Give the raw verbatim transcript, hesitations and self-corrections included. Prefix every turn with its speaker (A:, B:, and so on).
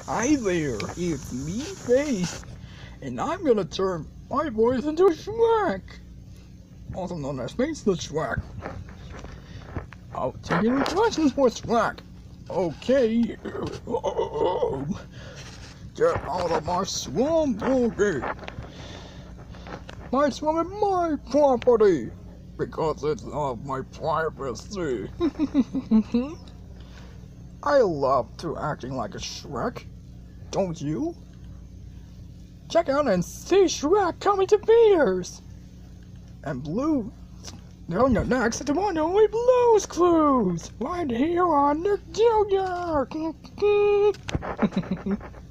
A: Hi there, it's me, Face, and I'm gonna turn my voice into Shrek, also known as Face the Shrek. I'll take any questions for Shrek. Okay. Get out of my swamp, okay? My swamp is my property, because it's of my privacy. I love to acting like a Shrek. Don't you? Check out and see Shrek coming to theaters! And Blue, no, no, next to one only Blue's Clues! Right here on the Junior!